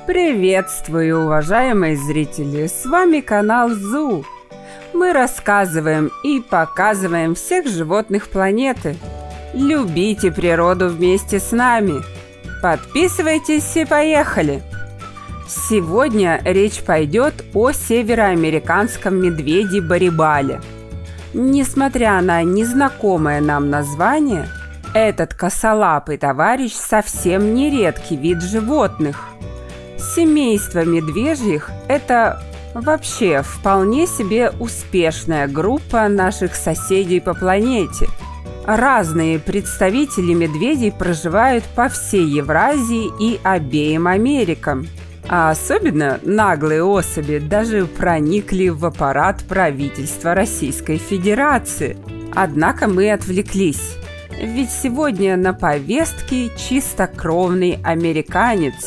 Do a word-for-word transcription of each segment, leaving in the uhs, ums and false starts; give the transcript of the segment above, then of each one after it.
Приветствую, уважаемые зрители! С вами канал Зу. Мы рассказываем и показываем всех животных планеты. Любите природу вместе с нами. Подписывайтесь и поехали! Сегодня речь пойдет о североамериканском медведе Барибале. Несмотря на незнакомое нам название, этот косолапый товарищ совсем не редкий вид животных. Семейство медвежьих – это вообще вполне себе успешная группа наших соседей по планете. Разные представители медведей проживают по всей Евразии и обеим Америкам. А особенно наглые особи даже проникли в аппарат правительства Российской Федерации. Однако мы отвлеклись. Ведь сегодня на повестке чистокровный американец.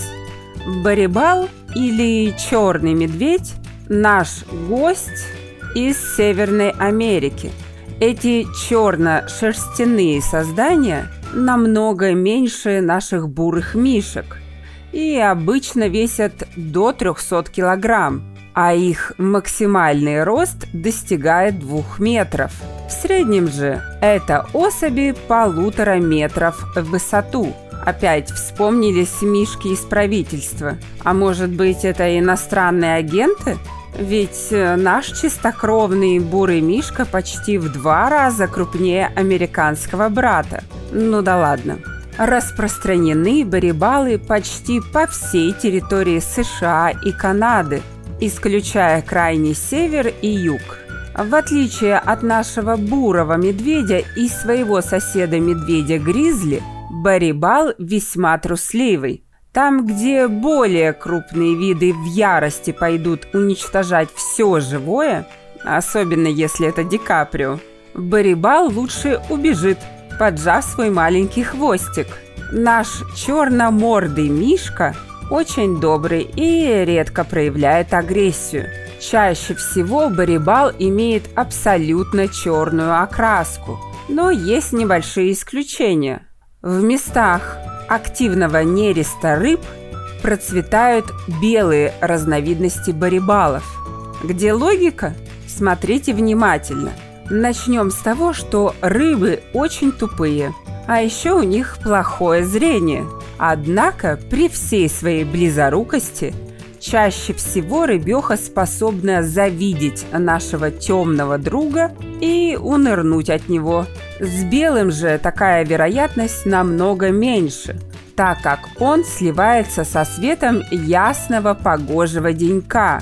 Барибал или черный медведь – наш гость из Северной Америки. Эти черно-шерстяные создания намного меньше наших бурых мишек и обычно весят до трехсот килограмм, а их максимальный рост достигает двух метров. В среднем же это особи полутора метров в высоту. Опять вспомнились мишки из правительства. А может быть, это иностранные агенты? Ведь наш чистокровный бурый мишка почти в два раза крупнее американского брата. Ну да ладно. Распространены барибалы почти по всей территории США и Канады, исключая крайний север и юг. В отличие от нашего бурого медведя и своего соседа медведя-гризли, барибал весьма трусливый. Там, где более крупные виды в ярости пойдут уничтожать все живое, особенно если это Ди Каприо, барибал лучше убежит, поджав свой маленький хвостик. Наш черномордый мишка очень добрый и редко проявляет агрессию. Чаще всего барибал имеет абсолютно черную окраску, но есть небольшие исключения. В местах активного нереста рыб процветают белые разновидности барибалов. Где логика? Смотрите внимательно. Начнем с того, что рыбы очень тупые, а еще у них плохое зрение. Однако при всей своей близорукости чаще всего рыбеха способна завидеть нашего темного друга и унырнуть от него. С белым же такая вероятность намного меньше, так как он сливается со светом ясного погожего денька.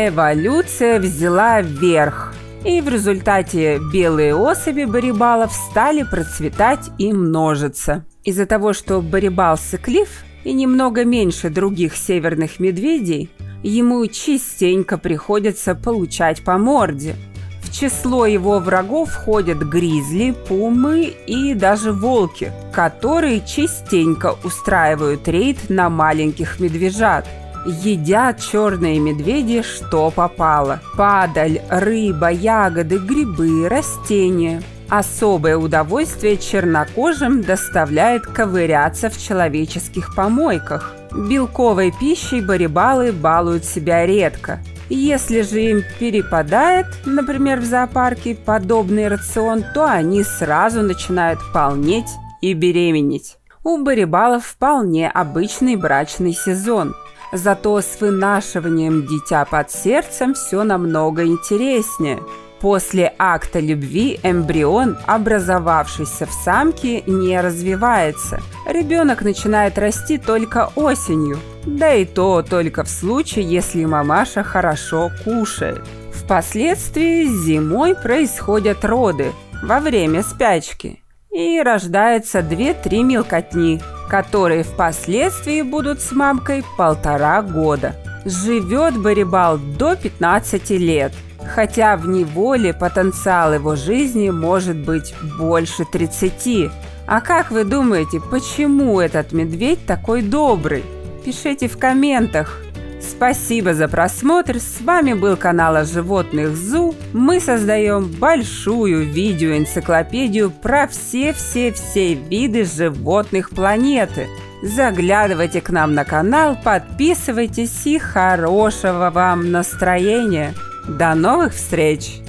Эволюция взяла верх, и в результате белые особи барибалов стали процветать и множиться. Из-за того, что барибал сыклив и немного меньше других северных медведей, ему частенько приходится получать по морде. В число его врагов входят гризли, пумы и даже волки, которые частенько устраивают рейд на маленьких медвежат. Едят черные медведи что попало: падаль, рыба, ягоды, грибы, растения. Особое удовольствие чернокожим доставляет ковыряться в человеческих помойках. Белковой пищей барибалы балуют себя редко. Если же им перепадает, например, в зоопарке, подобный рацион, то они сразу начинают полнеть и беременеть. У барибалов вполне обычный брачный сезон. Зато с вынашиванием дитя под сердцем все намного интереснее. После акта любви эмбрион, образовавшийся в самке, не развивается. Ребенок начинает расти только осенью. Да и то только в случае, если мамаша хорошо кушает. Впоследствии зимой происходят роды во время спячки. И рождается две-три мелкотни, которые впоследствии будут с мамкой полтора года. Живет барибал до пятнадцати лет. Хотя в неволе потенциал его жизни может быть больше тридцати. А как вы думаете, почему этот медведь такой добрый? Пишите в комментах. Спасибо за просмотр. С вами был канал о животных Зу. Мы создаем большую видеоэнциклопедию про все-все-все виды животных планеты. Заглядывайте к нам на канал, подписывайтесь и хорошего вам настроения. До новых встреч!